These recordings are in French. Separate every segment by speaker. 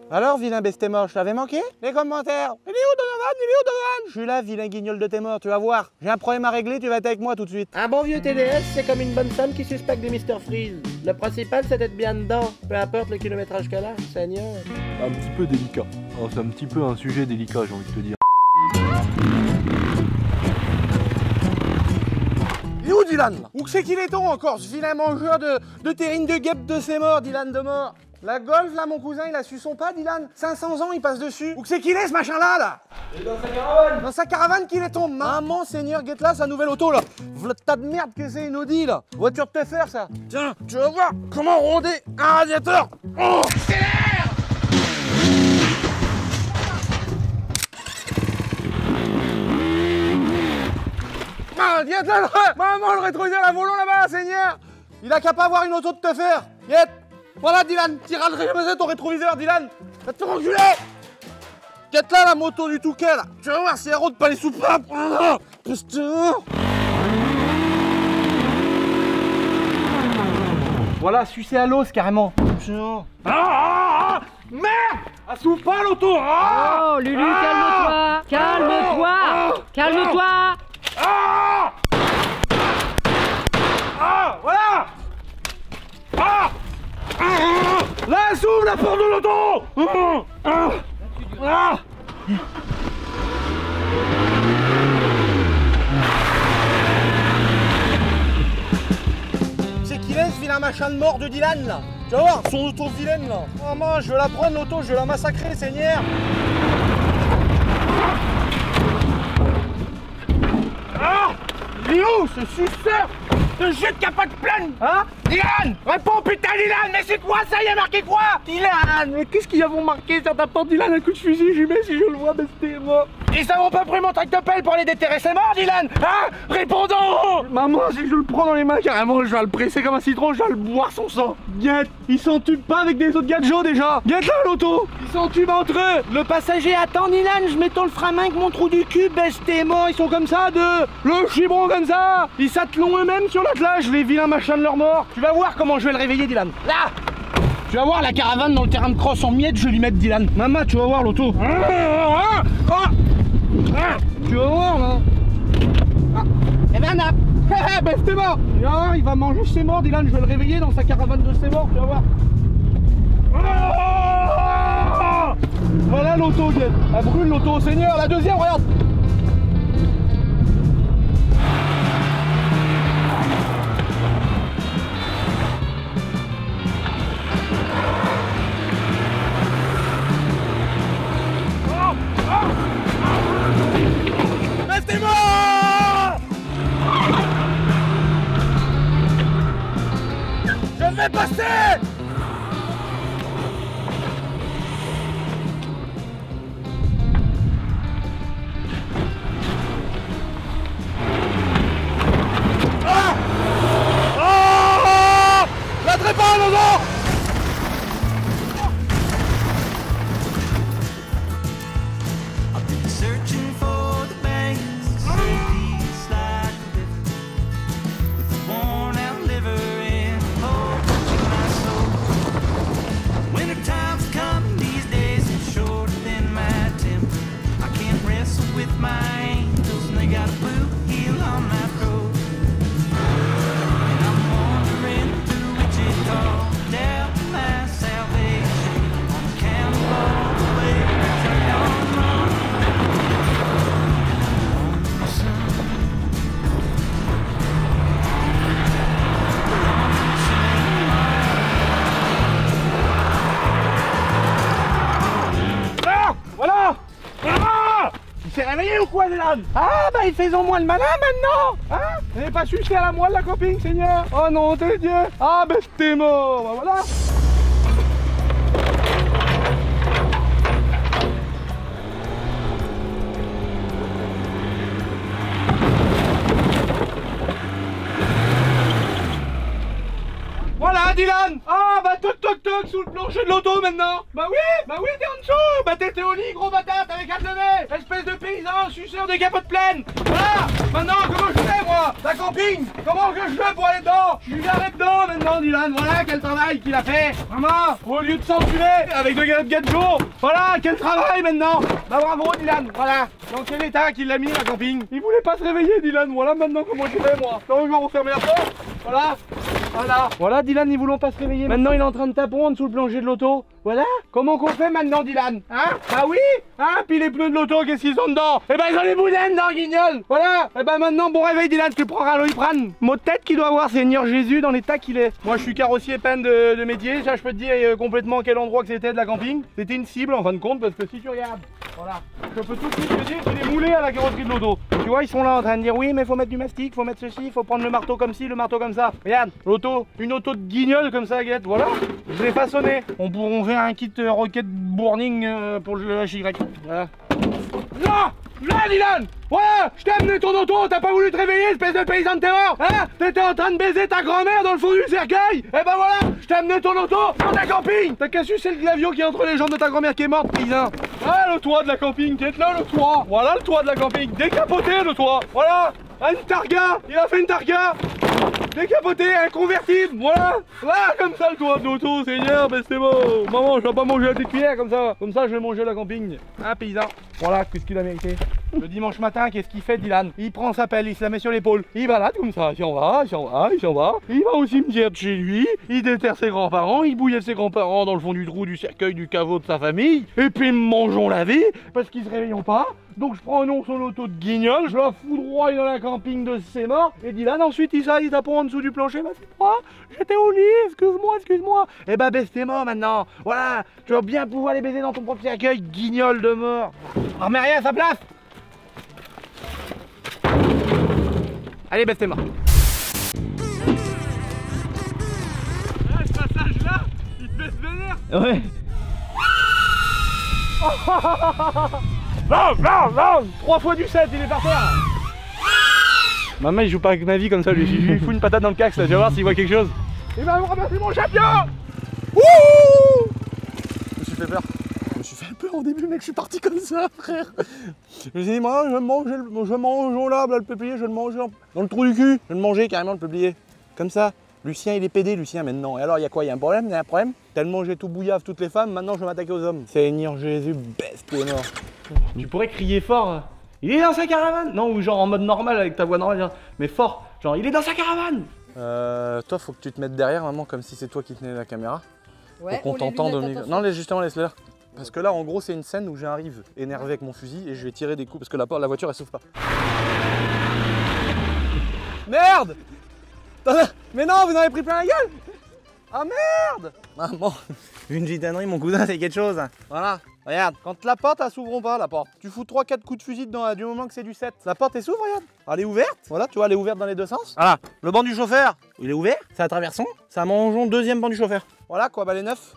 Speaker 1: Alors, vilain bestémort, je t'avais manqué? Les commentaires. Il est où Donovan? Il est où Donovan? Je suis là, vilain guignol de tes morts, tu vas voir. J'ai un problème à régler, tu vas être avec moi tout de suite.
Speaker 2: Un bon vieux TDS, c'est comme une bonne femme qui suspecte des Mr Freeze. Le principal, c'est d'être bien dedans, peu importe le kilométrage qu'elle a, Seigneur.
Speaker 3: Un petit peu délicat. Oh, c'est un petit peu un sujet délicat, j'ai envie de te dire.
Speaker 1: Il est où Dylan? Où c'est qu'il est ton encore, ce vilain mangeur de terrine de guêpe de ses morts, Dylan de mort? La Golf, là, mon cousin, il a su son pas, Dylan. 500 ans, il passe dessus. Où c'est qu'il est, ce machin-là, là?
Speaker 3: Il est dans sa caravane.
Speaker 1: Dans sa caravane qu'il est ton maman, Seigneur, guette là, sa nouvelle auto, là. V'là tas de merde que c'est une Audi, là. Voiture de te faire, ça. Tiens, tu vas voir comment ronder un radiateur. Oh, accélère! Ah, guette là, là. Maman, le rétroviseur, la volant là-bas, Seigneur. Il a qu'à pas avoir une auto de te faire. Guette. Voilà, Dylan, tira le ton rétroviseur, Dylan. Va te faire enculer. Guette là, la moto du Touquet, là. Tu vas voir si elle rôde pas les soupapes. Voilà, sucé à l'os, carrément. Merde! Elle s'ouvre pas, l'auto.
Speaker 4: Oh, Lulu, calme-toi. Calme-toi. Calme-toi.
Speaker 1: Voilà. Là, elle s'ouvre la porte de l'auto. C'est qu'il est ce vilain machin de mort de Dylan là. Tu vas voir, son auto vilaine là. Oh man, je vais la prendre l'auto, je vais la massacrer, Seigneur. Il est où ce suceur de jute qui a pas de plaine? Hein? Dylan! Réponds putain Dylan! Mais c'est quoi ça? Il y a marqué quoi? Dylan! Mais qu'est-ce qu'ils avons marqué sur ta porte Dylan? Un coup de fusil, j'y mets si je le vois, mais c'était moi. Ils avons pas pris mon tractopelle pour les déterrer, c'est mort Dylan! Hein? Répondons! Maman, si je le prends dans les mains carrément, je vais le presser comme un citron, je vais le boire son sang. Guette! Ils s'entubent pas avec des autres gadgets déjà! Guette là l'auto! Ils s'entubent entre eux! Le passager attend Dylan, je mets ton le framin avec mon trou du cul, bestément, ils sont comme ça deux! Le chibron comme ça! Ils s'attelent eux-mêmes sur l'attelage, les vilains machins de leur mort! Tu vas voir comment je vais le réveiller Dylan! Là! Tu vas voir la caravane dans le terrain de cross en miettes, je vais lui mettre Dylan! Maman, tu vas voir l'auto! Tu vas voir là! Eh ben nappe! Bestément! Tu vas voir, il va manger ses morts Dylan, je vais le réveiller dans sa caravane de ses morts, tu vas voir! Voilà l'auto, Guette! Elle brûle l'auto, Seigneur! La deuxième, regarde! Je vais passer! La trépane, non! Réveillé ou quoi, Dylan? Ah, bah, il fait en moins le malin maintenant! Hein? Elle n'est pas sucée à la moelle, la copine, Seigneur! Oh non, t'es Dieu! Ah, bah, t'es mort! Bah, voilà! Voilà, Dylan! Ah, bah, toc toc toc sous le plancher de l'auto maintenant! Bah oui, t'es en dessous! Bah, t'étais au lit, gros bâtard, t'avais qu'à te lever! Espèce de paysan, suceur de capote pleine! Voilà! Maintenant, comment je fais, moi? La camping, comment que je fais pour aller dedans? Je suis jamais dedans maintenant, Dylan. Voilà quel travail qu'il a fait. Vraiment, au lieu de s'enculer avec de gadgets, voilà quel travail maintenant. Bah bravo, Dylan. Voilà. Dans quel état qu'il l'a mis, la camping? Il voulait pas se réveiller, Dylan. Voilà maintenant comment je fais, moi. Donc, je vais refermer la porte. Voilà. Voilà. Voilà, Dylan, ils voulont pas se réveiller. Maintenant, il est en train de taper en dessous le plancher de l'auto. Voilà. Comment qu'on fait maintenant, Dylan? Hein? Bah oui. Hein? Puis les pneus de l'auto, qu'est-ce qu'ils ont dedans? Eh ben, ils ont les boudins dedans, guignol. Voilà. Eh ben, maintenant, bon réveil, Dylan, tu prends un Loliprane. Mot de tête qu'il doit avoir, Seigneur Jésus, dans l'état qu'il est. Moi, je suis carrossier peintre de métier. Ça, je peux te dire complètement quel endroit que c'était de la camping. C'était une cible, en fin de compte, parce que si tu regardes, voilà. Je peux tout de suite te dire qu'il est moulé à la carrosserie de l'auto. Tu vois, ils sont là en train de dire oui, mais faut mettre du mastic, faut mettre ceci, faut prendre le marteau comme ci, le marteau comme ça. Regarde, l'auto, une auto de guignol comme ça, guette, voilà. Je l'ai façonné. On fait un kit rocket burning pour le HY. Voilà. Non! Là, Dylan! Voilà! Je t'ai amené ton auto, t'as pas voulu te réveiller, espèce de paysan de terreur! Hein? T'étais en train de baiser ta grand-mère dans le fond du cercueil! Et ben voilà! Je t'ai amené ton auto dans ta camping! T'as qu'à sucer le glavio qui est entre les jambes de ta grand-mère qui est morte, paysan! Ah, le toit de la camping, qui est là, le toit! Voilà le toit de la camping, décapoté le toit! Voilà! Ah, une targa! Il a fait une targa! Décapoté, un convertible, voilà! Voilà, comme ça le toit de l'auto, Seigneur, ben c'est beau! Maman, je vais pas manger à tes cuillères comme ça! Comme ça, je vais manger à la camping! Hein, paysan? Voilà, qu'est-ce qu'il a mérité? Le dimanche matin, qu'est-ce qu'il fait, Dylan? Il prend sa pelle, il se la met sur l'épaule, il balade comme ça, il s'en va, il s'en va, il s'en va. Il va au cimetière de chez lui, il déterre ses grands-parents, il bouillait ses grands-parents dans le fond du trou du cercueil du caveau de sa famille, et puis mangeons la vie, parce qu'ils se réveillent pas. Donc je prends son auto de guignol, je la foudroie dans la camping de ses morts, et Dylan ensuite il tape en dessous du plancher, bah c'est moi, j'étais au lit, excuse-moi, excuse-moi. Et bah baisse tes morts maintenant, voilà, tu vas bien pouvoir les baiser dans ton propre cercueil, guignol de mort. Remets rien à sa place. Allez, baisse tes morts. Ah, ce passage là, il te baisse vénère. Ouais. Non, non, non. 3 fois du 7, il est par terre. Maman, il joue pas avec ma vie comme ça, lui. Je lui fous une patate dans le cax, là. Je vais voir s'il voit quelque chose. Il va me ramasser mon champion. Wouh! Je me suis fait peur. Je me suis fait peur au début, mec. Je suis parti comme ça, frère. Je me suis dit, moi, je vais manger là, le peuplier, je vais le manger dans le trou du cul. Je vais le manger carrément, le peuplier. Comme ça. Lucien, il est pédé, Lucien, maintenant. Et alors, il y a quoi? Il y a un problème? Il y a un problème? Tellement j'ai tout bouillave toutes les femmes, maintenant je vais m'attaquer aux hommes. Seigneur Jésus, baisse tes morts. Tu pourrais crier fort. Il est dans sa caravane? Non, ou genre en mode normal avec ta voix normale, mais fort. Genre, il est dans sa caravane. Toi, faut que tu te mettes derrière, maman, comme si c'est toi qui tenais la caméra.
Speaker 5: Ouais,
Speaker 1: pour qu'on t'entende au micro. Non, justement, laisse-le là. Parce que là, en gros, c'est une scène où j'arrive énervé avec mon fusil et je vais tirer des coups parce que la voiture, elle s'ouvre pas. Merde! Mais non, vous en avez pris plein la gueule! Ah merde! Maman, une gitanerie, mon cousin, c'est quelque chose. Voilà, regarde, quand la porte, elle s'ouvre pas, la porte. Tu fous 3-4 coups de fusil dedans, du moment que c'est du 7. La porte, elle s'ouvre, regarde. Elle est ouverte, voilà, tu vois, elle est ouverte dans les deux sens. Voilà, le banc du chauffeur, il est ouvert, c'est à traverson. Ça mangeons deuxième banc du chauffeur. Voilà, quoi, bah les 9.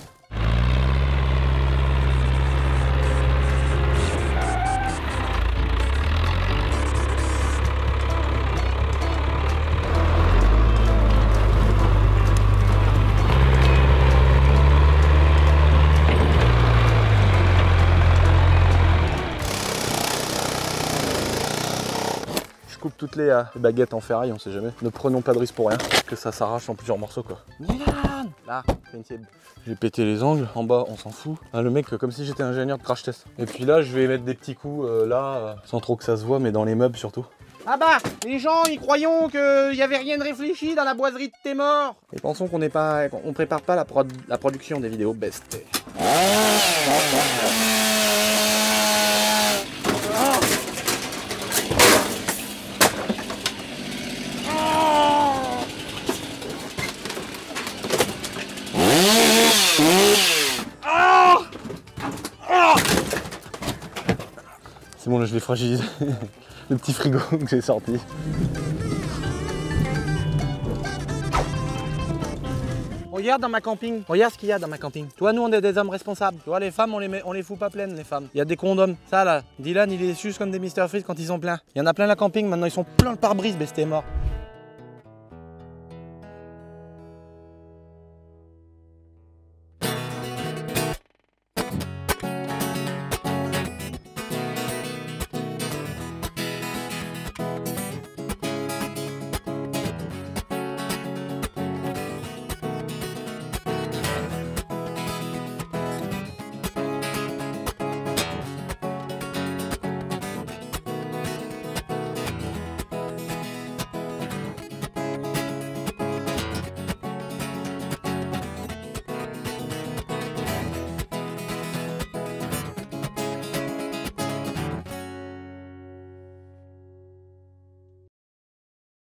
Speaker 1: Coupe toutes les baguettes en ferraille, on sait jamais. Ne prenons pas de risque pour rien, que ça s'arrache en plusieurs morceaux quoi. Dylan! Là, j'ai pété les angles, en bas on s'en fout. Ah, le mec comme si j'étais ingénieur de crash test. Et puis là je vais mettre des petits coups là, sans trop que ça se voit, mais dans les meubles surtout. Ah bah, les gens ils croyons qu'il n'y avait rien de réfléchi dans la boiserie de tes morts. Et pensons qu'on prépare pas la production des vidéos best. C'est bon, là je l'ai fragilisé. Le petit frigo que j'ai sorti. Regarde dans ma camping, regarde ce qu'il y a dans ma camping. Tu vois, nous on est des hommes responsables. Tu vois, les femmes, on les fout pas pleines, les femmes. Il y a des condoms. Ça là, Dylan, il est juste comme des Mr. Freeze quand ils sont pleins. Il y en a plein la camping, maintenant ils sont plein le pare-brise, mais c'était mort.